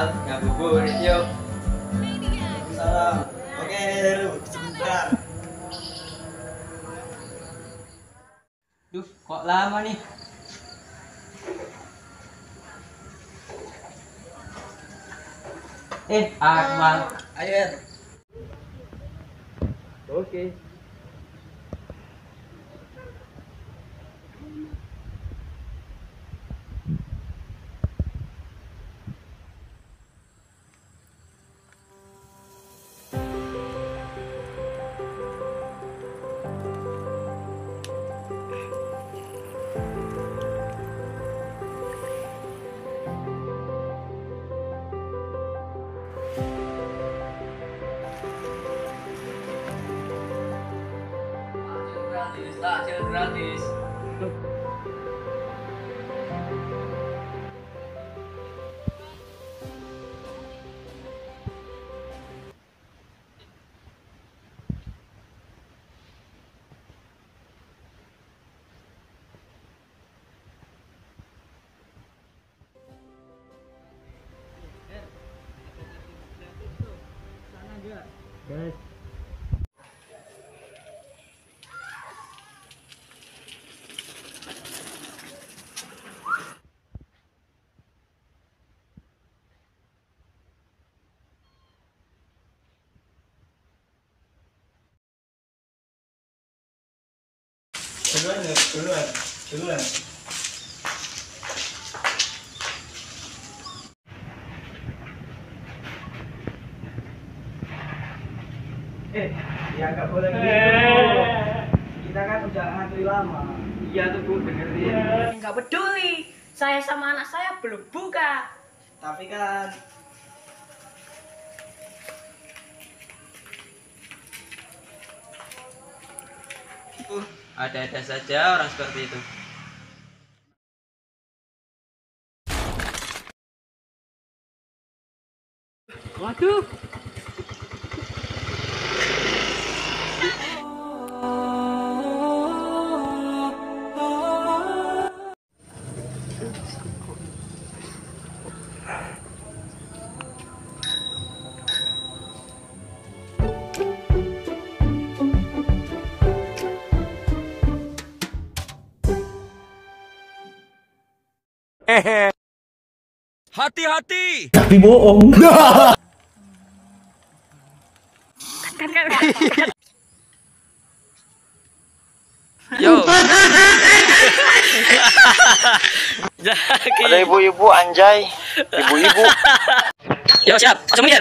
Mal, ngabuburit yuk. Salam. Oke, sebentar. Duh, kok lama nih? Akmal. Ayo, Er. Oke. Takjil gratis. Guys. Duluan, Er. Duluan. Ya nggak boleh gitu. Kita kan udah ngantri lama. Iya tuh Bu, dengerin. Nggak peduli, saya sama anak saya belum buka. Tapi kan Ada-ada saja orang seperti itu. Waduh. Hati-hati. Tapi bohong. Yo. ada ibu-ibu anjay. Ibu-ibu. Yo siap, langsung mikir.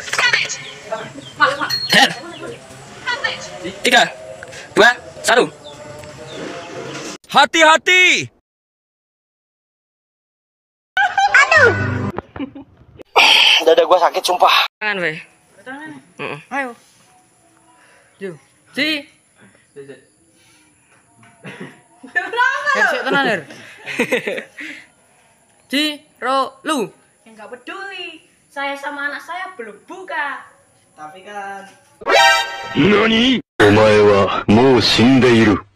Her. 3, 2, 1. Hati-hati. Dada gua sakit sumpah. Tangan weh. Ayo. Yo. Si. Her tenan her. Lu. Nggak peduli, saya sama anak saya belum buka. Tapi kan 何お前はもう死んでいる。